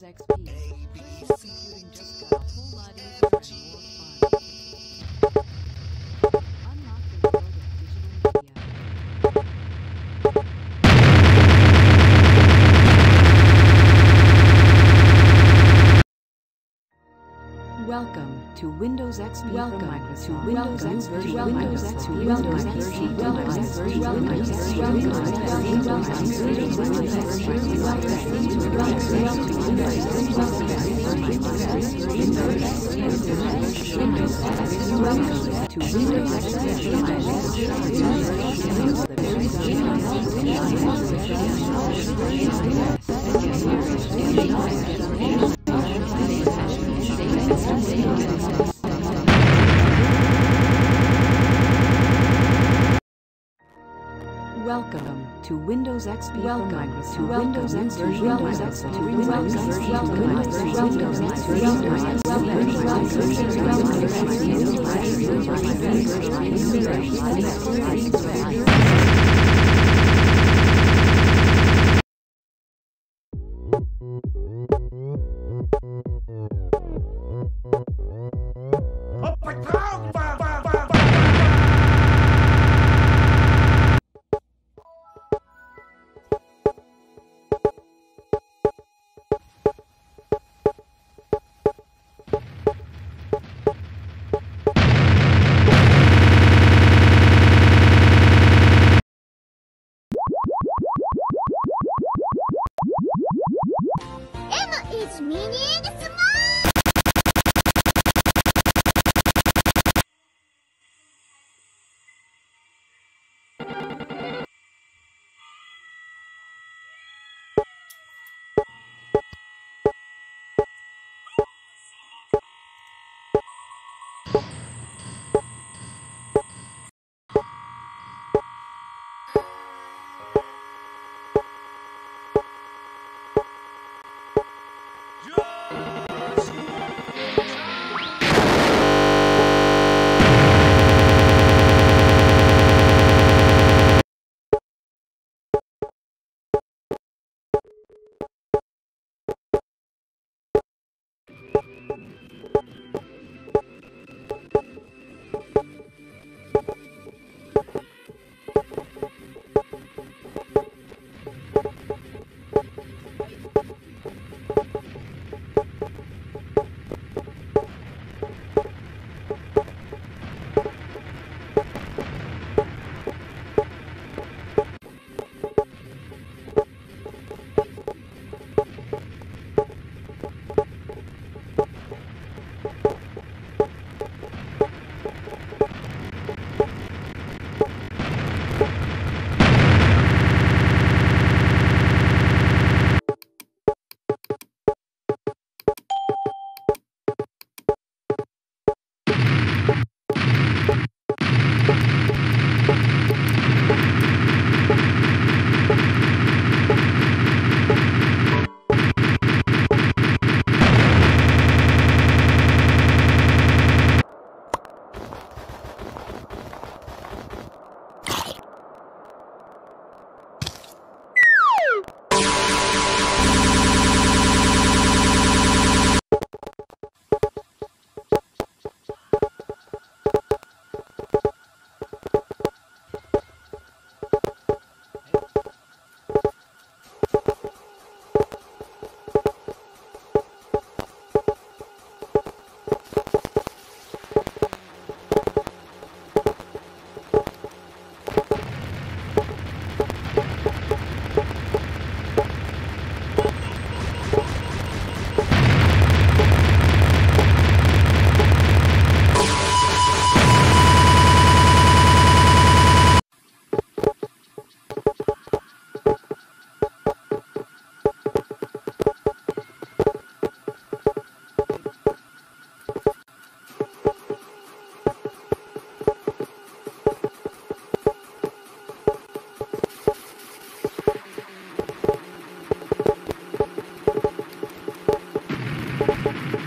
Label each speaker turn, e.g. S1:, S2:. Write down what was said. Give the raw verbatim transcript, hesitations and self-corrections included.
S1: X P. Computing just got a whole lot easier and more fun. Unlock the world of digital media. Welcome to Windows X P. Welcome from Microsoft. To Windows X P. Welcome to Windows X P. Windows X P. Windows X P. Windows X P. Windows X P. Windows X P. Welcome to Windows X P. Welcome to Windows X P. Welcome to Windows X P. Windows X P. Windows X P. Windows X P.
S2: It's meaning small.
S1: You